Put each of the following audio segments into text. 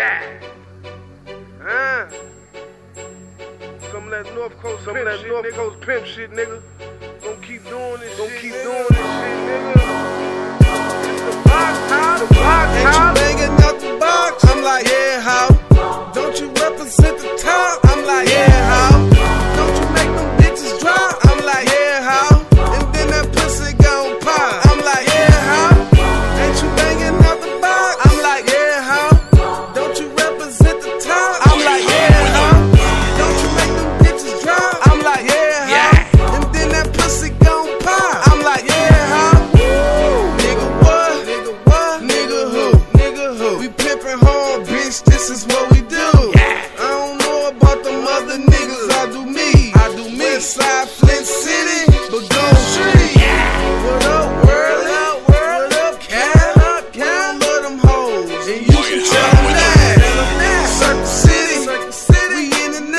Yeah. Some of that North Coast pimp shit, nigga. Gonna keep doing this shit, nigga. It's the box house. Ain't you banging out the box? I'm like, yeah, how? Don't you represent the top? I'm like, yeah, how? Don't you make them bitches drop? I'm like, yeah, how? And then that pussy gon' pop. I'm like, yeah, how? Ain't you banging out the box? I'm like, yeah, how? Don't you represent the top? I'm like, yeah, how? Don't you make them bitches drop? I'm like, yeah, how? And then that pussy gon' pop. I'm like, yeah, how? Nigga what? Nigga what? Nigga who? Nigga who? We pimpin' hard, bitch, this is what we do. I don't know about them other niggas, I do me. Westside Flint City, but go street. What up, world? What up, Cal? We don't love them hoes, and you can tell them that. Circle City, we in and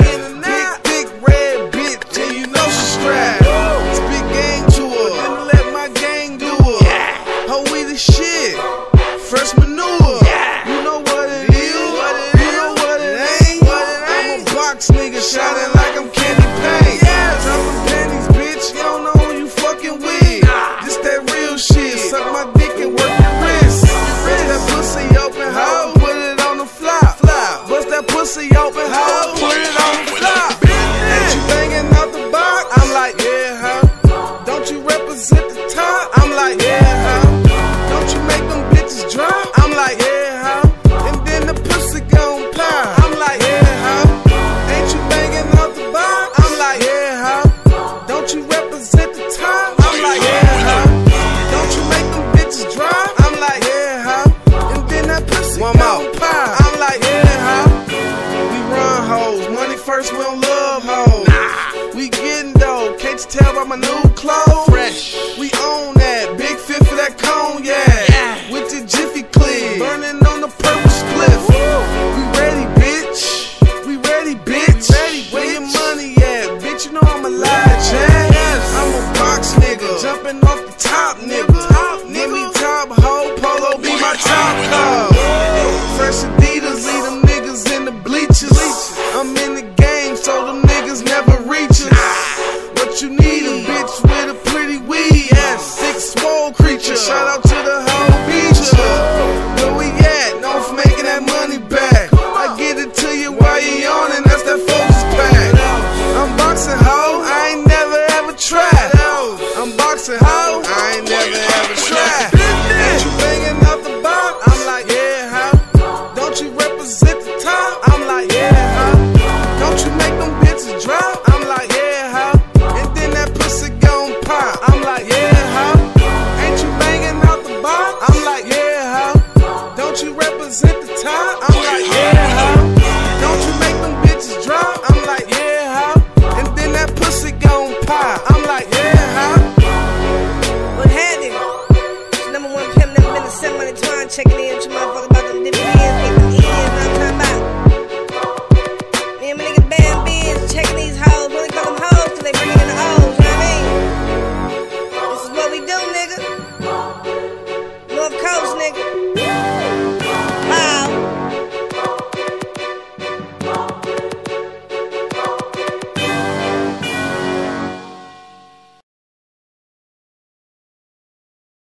out. Big, thick, red bitch, and you know she strapped. Spit gang to her, then let my gang do her. Ho, we the shit, first manure. You know what it is, you know what it ain't. I'm a box nigga, shining like I'm Candy Paint. Dropping panties, bitch, you don't know who you fucking with. This that real shit, suck my dick and work your wrist. Bust that pussy open, hoe, put it on the flop. Bust that pussy open, hoe, put it on the flop. Ain't you banging out the box? I'm like, yeah, hoe. Don't you represent the top? I'm like, yeah, hoe. Don't you make them bitches drop? I'm like, yeah, hoe. And then the pussy gon' pop. I'm like, yeah, hoe. Ain't you banging out the box? I'm like, yeah, hoe. Don't you represent the top? I'm like, yeah, hoe. Don't you make them bitches drop? I'm like, yeah, hoe. And then that pussy gon' pop. I'm like, yeah, hoe. We run hoes, money first, we don't love hoes. We getting dope, can't you tell by my new clothes? Fresh, we own that, big fit for that cone, yeah. With the Jiffy Clear, burning on the purple spliff. We ready, bitch. We ready, bitch. Where your money at, bitch? You know I'm a live jack. I'm a box nigga, jumping off the top, nigga. Give me top hoe, Polo be my top car. Fresh Adidas, leave them niggas in the bleachers. I'm in the game, so them niggas never reach us. What you need, a bitch with a pretty weed, thick swole creature. Shout out to the whole beach. Where we at? Known for making that money back. I get it to you while you yawning, that's that focus pack. I'm boxing hoe, I ain't never ever tried. I'm boxing hoe, I ain't never ever tried. Ain't you banging out the box? I'm like, yeah, hoe. Don't you represent the top? I'm like, yeah, hoe. Don't you make them bitches drop? I'm like, yeah, hoe. And then that pussy gon' pop. I'm like, yeah, hoe. Ain't you banging out the box? I'm like, yeah, hoe. Don't you represent the top? I'm like, yeah, hoe. Don't you make them bitches drop? I'm like, yeah, hoe. And then that pussy gon' pop. I'm like, yeah, hoe. One-handed. #1 pimp, never been to 7 money twine, checking in to motherfucker.